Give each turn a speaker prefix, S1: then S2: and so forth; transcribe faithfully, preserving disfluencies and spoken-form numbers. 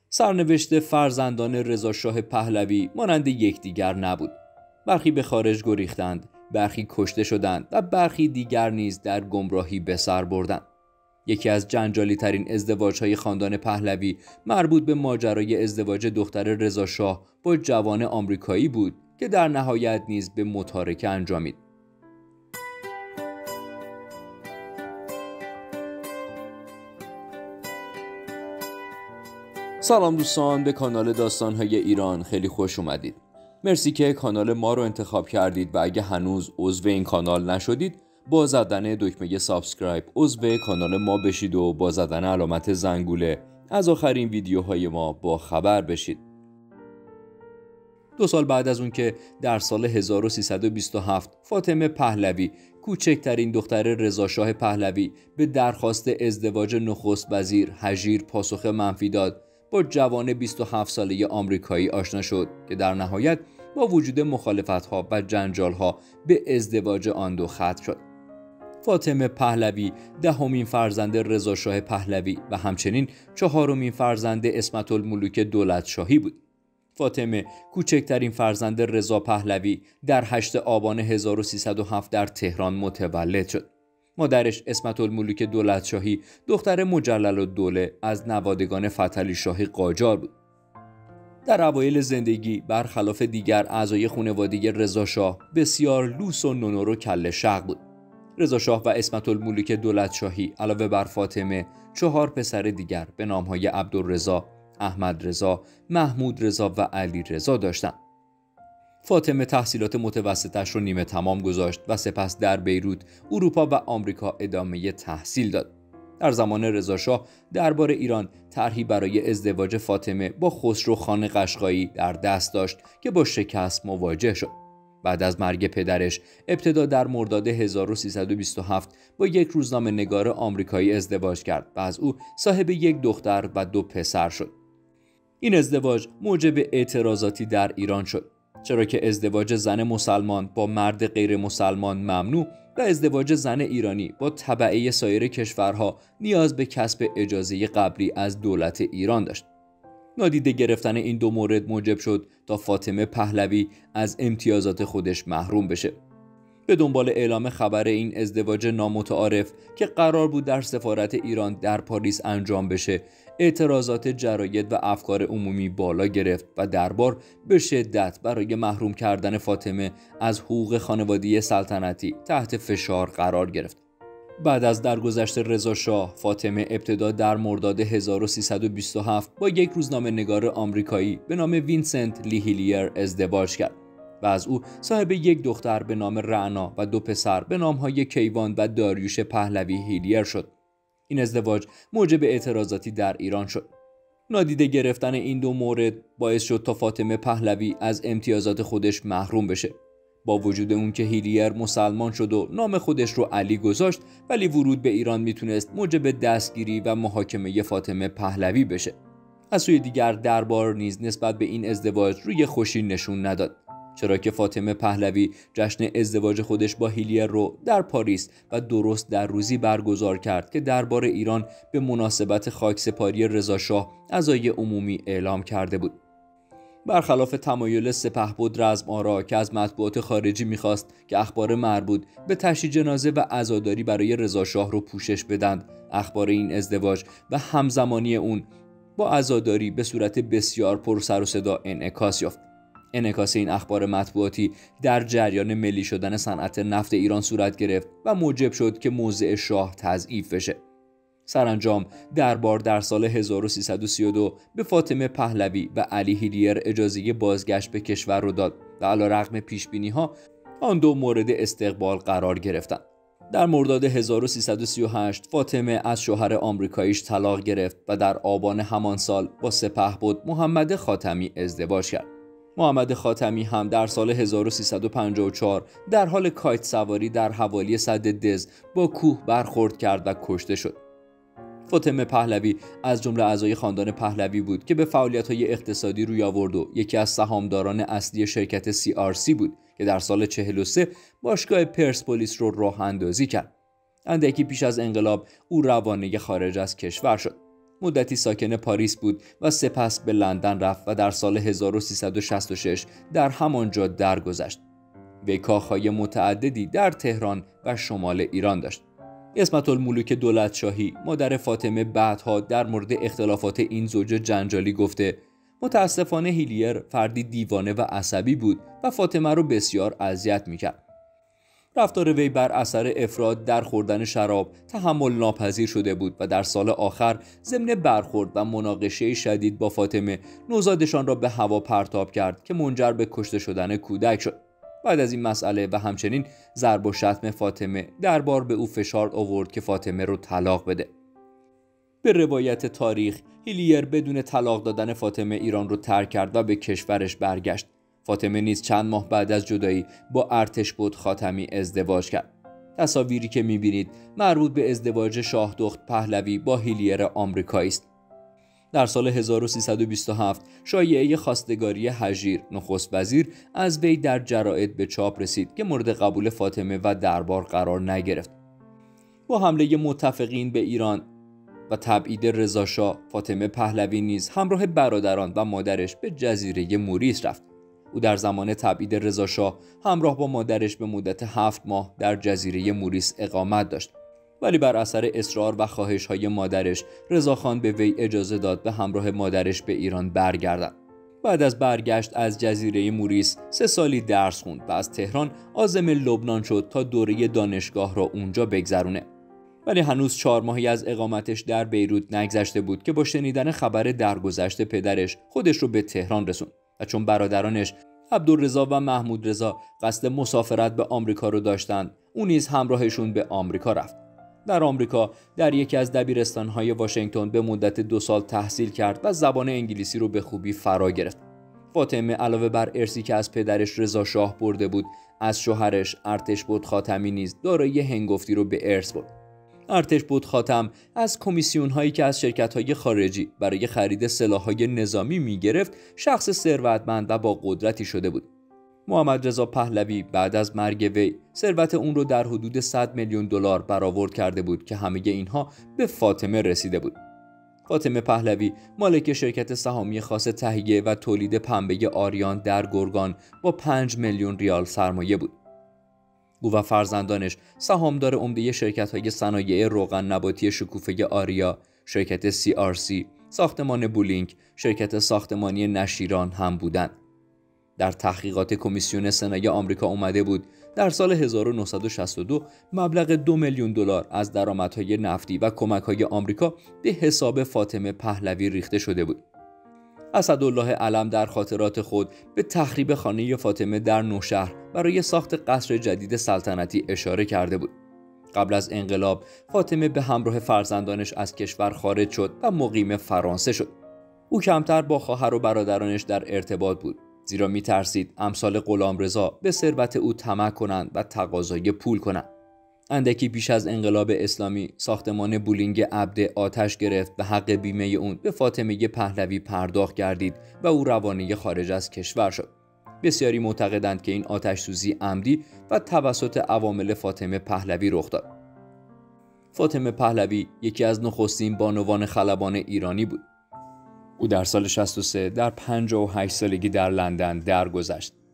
S1: سرنوشت فرزندان رضاشاه پهلوی مانند یکدیگر نبود. برخی به خارج گریختند، برخی کشته شدند و برخی دیگر نیز در گمراهی به سر بردند. یکی از جنجالی ترین ازدواج‌های خاندان پهلوی مربوط به ماجرای ازدواج دختر رضاشاه با جوان آمریکایی بود که در نهایت نیز به متارکه انجامید. سلام دوستان، به کانال داستان‌های ایران خیلی خوش اومدید. مرسی که کانال ما رو انتخاب کردید و اگه هنوز عضو این کانال نشدید با زدن دکمه سابسکرایب عضو کانال ما بشید و با زدن علامت زنگوله از آخرین ویدیوهای ما با خبر بشید. دو سال بعد از اون که در سال هزار و سیصد و بیست و هفت فاطمه پهلوی کوچکترین دختر رضاشاه پهلوی به درخواست ازدواج نخست وزیر هژیر پاسخ منفی داد، با جوان بیست و هفت ساله آمریکایی آشنا شد که در نهایت با وجود مخالفت‌ها و جنجال‌ها به ازدواج آن دو ختم شد. فاطمه پهلوی دهمین فرزند رضاشاه پهلوی و همچنین چهارمین فرزند عصمت الملوک دولتشاهی بود. فاطمه کوچکترین فرزند رضا پهلوی در هشتم آبان هزار و سیصد و هفت در تهران متولد شد. مادرش عصمت الملوک دولتشاهی دختر مجلل‌الدوله از نوادگان فتحعلی شاه قاجار بود. در اوایل زندگی برخلاف دیگر اعضای خانواده رضاشاه بسیار لوس و نونور و کله شق بود. رضاشاه و عصمت الملوک دولتشاهی علاوه بر فاطمه چهار پسر دیگر به نامهای عبدالرضا، احمد رضا، محمود رضا و علی رضا داشتند. فاطمه تحصیلات متوسطش رو نیمه تمام گذاشت و سپس در بیروت، اروپا و آمریکا ادامه تحصیل داد. در زمان رضاشاه دربار ایران طرحی برای ازدواج فاطمه با خسرو خان قشقایی در دست داشت که با شکست مواجه شد. بعد از مرگ پدرش ابتدا در مرداد هزار و سیصد و بیست و هفت با یک روزنامه نگار آمریکایی ازدواج کرد و از او صاحب یک دختر و دو پسر شد. این ازدواج موجب اعتراضاتی در ایران شد، چرا که ازدواج زن مسلمان با مرد غیر مسلمان ممنوع و ازدواج زن ایرانی با تبعه سایر کشورها نیاز به کسب اجازه قبلی از دولت ایران داشت. نادیده گرفتن این دو مورد موجب شد تا فاطمه پهلوی از امتیازات خودش محروم بشه. به دنبال اعلام خبر این ازدواج نامتعارف که قرار بود در سفارت ایران در پاریس انجام بشه، اعتراضات جراید و افکار عمومی بالا گرفت و دربار به شدت برای محروم کردن فاطمه از حقوق خانوادگی سلطنتی تحت فشار قرار گرفت. بعد از درگذشت رضاشاه، فاطمه ابتدا در مرداد هزار و سیصد و بیست و هفت با یک روزنامه نگار آمریکایی به نام وینسنت لی هیلیر ازدواج کرد و از او صاحب یک دختر به نام رعنا و دو پسر به نامهای کیوان و داریوش پهلوی هیلیر شد. این ازدواج موجب اعتراضاتی در ایران شد. نادیده گرفتن این دو مورد باعث شد تا فاطمه پهلوی از امتیازات خودش محروم بشه. با وجود اون که هیلیر مسلمان شد و نام خودش رو علی گذاشت، ولی ورود به ایران میتونست موجب دستگیری و محاکمه فاطمه پهلوی بشه. از سوی دیگر دربار نیز نسبت به این ازدواج روی خوشی نشون نداد، چرا که فاطمه پهلوی جشن ازدواج خودش با هیلیر رو در پاریس و درست در روزی برگزار کرد که دربار ایران به مناسبت خاکسپاری رضاشاه عزای عمومی اعلام کرده بود. برخلاف تمایل سپهبد رزم آرا که از مطبوعات خارجی میخواست که اخبار مربوط به تشییع جنازه و عزاداری برای رضاشاه رو پوشش بدند، اخبار این ازدواج و همزمانی اون با عزاداری به صورت بسیار پر سر و صدا انعکاس یافت. انعکاس این اخبار مطبوعاتی در جریان ملی شدن صنعت نفت ایران صورت گرفت و موجب شد که موضع شاه تضعیف بشه. سرانجام دربار در سال هزار و سیصد و سی و دو به فاطمه پهلوی و علی هیلیر اجازه بازگشت به کشور رو داد و علیرغم پیشبینی‌ها آن دو مورد استقبال قرار گرفتند. در مرداد هزار و سیصد و سی و هشت فاطمه از شوهر آمریکاییش طلاق گرفت و در آبان همان سال با سپهبد محمد خاتمی ازدواج کرد. محمد خاتمی هم در سال هزار و سیصد و پنجاه و چهار در حال کایت سواری در حوالی سد دز با کوه برخورد کرد و کشته شد. فاطمه پهلوی از جمله اعضای خاندان پهلوی بود که به فعالیت‌های اقتصادی روی آورد و یکی از سهامداران اصلی شرکت سی آر سی بود که در سال چهل و سه باشگاه پرسپولیس رو راه اندازی کرد. اندکی پیش از انقلاب او روانه خارج از کشور شد. مدتی ساکن پاریس بود و سپس به لندن رفت و در سال هزار و سیصد و شصت و شش در همانجا درگذشت. وی کاخهای متعددی در تهران و شمال ایران داشت. اسمت الملوک دولتشاهی مادر فاطمه بعدها در مورد اختلافات این زوج جنجالی گفته: متاسفانه هیلیر فردی دیوانه و عصبی بود و فاطمه رو بسیار اذیت میکرد. رفتار وی بر اثر افراط در خوردن شراب تحمل ناپذیر شده بود و در سال آخر ضمن برخورد و مناقشه شدید با فاطمه نوزادشان را به هوا پرتاب کرد که منجر به کشته شدن کودک شد. بعد از این مسئله و همچنین ضرب و شتم فاطمه دربار به او فشار آورد که فاطمه رو طلاق بده. به روایت تاریخ هیلیر بدون طلاق دادن فاطمه ایران رو ترک کرد و به کشورش برگشت. فاطمه نیز چند ماه بعد از جدایی با ارتشبد خاتمی ازدواج کرد. تصاویری که می‌بینید مربوط به ازدواج شاه دخت پهلوی با هیلیر آمریکایی است. در سال هزار و سیصد و بیست و هفت شایعه خواستگاری هژیر نخست وزیر از وی در جراید به چاپ رسید که مورد قبول فاطمه و دربار قرار نگرفت. با حمله متفقین به ایران و تبعید رضاشاه، فاطمه پهلوی نیز همراه برادران و مادرش به جزیره موریس رفت. او در زمان تبعید رضاشاه همراه با مادرش به مدت هفت ماه در جزیره موریس اقامت داشت، ولی بر اثر اصرار و خواهش‌های مادرش رضاخان به وی اجازه داد به همراه مادرش به ایران برگردد. بعد از برگشت از جزیره موریس سه سالی درس خوند و از تهران عازم لبنان شد تا دوره دانشگاه را اونجا بگذرونه. ولی هنوز چهار ماهی از اقامتش در بیروت نگذشته بود که با شنیدن خبر درگذشت پدرش خودش رو به تهران رسوند و چون برادرانش عبدالرضا و محمود رضا قصد مسافرت به آمریکا رو داشتند، او نیز همراهشون به آمریکا رفت. در آمریکا در یکی از دبیرستان‌های واشنگتن به مدت دو سال تحصیل کرد و زبان انگلیسی رو به خوبی فرا گرفت. فاطمه علاوه بر ارثی که از پدرش رضا شاه برده بود، از شوهرش ارتشبد خاتمی نیز دارایی هنگفتی رو به ارث برد. ارتشبد خاتم از کمیسیون هایی که از شرکت های خارجی برای خرید سلاح‌های نظامی می‌گرفت شخص ثروتمند و با قدرتی شده بود. محمد رضا پهلوی بعد از مرگ وی ثروت اون رو در حدود صد میلیون دلار برآورد کرده بود که همه اینها به فاطمه رسیده بود. فاطمه پهلوی مالک شرکت سهامی خاص تهیه و تولید پنبه آریان در گرگان با پنج میلیون ریال سرمایه بود. او و فرزندانش سهامدار عمده شرکت‌های صنایع روغن نباتی شکوفه آریا، شرکت سی آر سی، ساختمان بولینک، شرکت ساختمانی نشیران هم بودند. در تحقیقات کمیسیون سنای آمریکا اومده بود در سال هزار و نهصد و شصت و دو مبلغ دو میلیون دلار از درآمدهای نفتی و کمک‌های آمریکا به حساب فاطمه پهلوی ریخته شده بود. اسدالله علم در خاطرات خود به تخریب خانه فاطمه در نوشهر برای ساخت قصر جدید سلطنتی اشاره کرده بود. قبل از انقلاب فاطمه به همراه فرزندانش از کشور خارج شد و مقیم فرانسه شد. او کمتر با خواهر و برادرانش در ارتباط بود، زیرا می ترسید امثال غلامرضا به ثروت او طمع کنند و تقاضای پول کنند. اندکی پیش از انقلاب اسلامی ساختمان بولینگ عبده آتش گرفت و حق بیمه اون به فاطمه پهلوی پرداخت گردید و او روانه خارج از کشور شد. بسیاری معتقدند که این آتش سوزی عمدی و توسط عوامل فاطمه پهلوی رخ داد. فاطمه پهلوی یکی از نخستین بانوان خلبان ایرانی بود. او در سال شصت و سه در پنجاه و هشت سالگی در لندن درگذشت.